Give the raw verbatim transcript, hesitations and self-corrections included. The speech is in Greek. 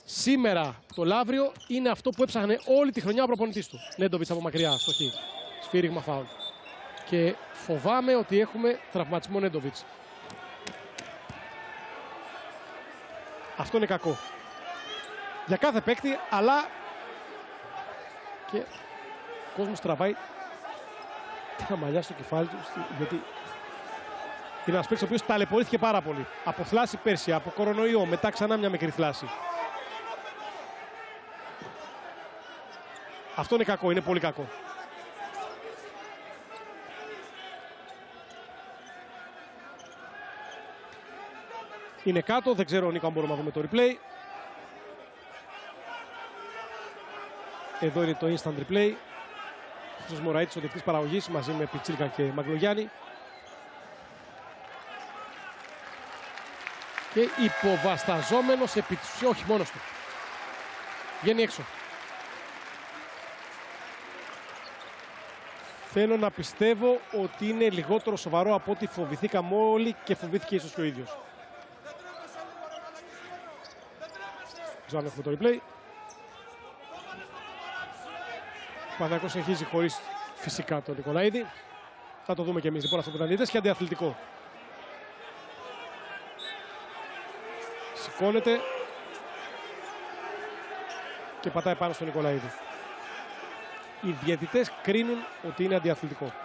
σήμερα το Λαύριο είναι αυτό που έψαχνε όλη τη χρονιά ο προπονητής του. Νέντοβιτς από μακριά, στοχή. Σφύριγμα φάουλ. Και φοβάμαι ότι έχουμε τραυματισμό Νέντοβιτς. Αυτό είναι κακό. Για κάθε παίκτη, αλλά και ο κόσμος τραβάει τα μαλλιά στο κεφάλι του, γιατί είναι ένας παίκτης ο οποίος ταλαιπωρήθηκε πάρα πολύ. Από θλάση πέρσι, από κορονοϊό, μετά ξανά μια μικρή θλάση. Αυτό είναι κακό, είναι πολύ κακό. Είναι κάτω, δεν ξέρω Νίκο αν μπορούμε να δούμε το replay. Εδώ είναι το instant replay. Ο Μωραΐτης, ο διευθυντής παραγωγής, μαζί με Πιτσίλικα και Μαγκλογιάννη. Και υποβασταζόμενος επί της, όχι μόνος του. Βγαίνει έξω. Θέλω να πιστεύω ότι είναι λιγότερο σοβαρό από ό,τι φοβηθήκαμε όλοι και φοβήθηκε ίσως και ο ίδιος. Ξέρω αν έχουμε το replay. Ο Παναθηναϊκός συνεχίζει χωρίς φυσικά τον Νικολαίδη. Θα το δούμε και εμείς λοιπόν αυτό που ήταν είδες και αντιαθλητικό. Σηκώνεται και πατάει πάνω στον Νικολαίδη. Οι διαιτητές κρίνουν ότι είναι αντιαθλητικό.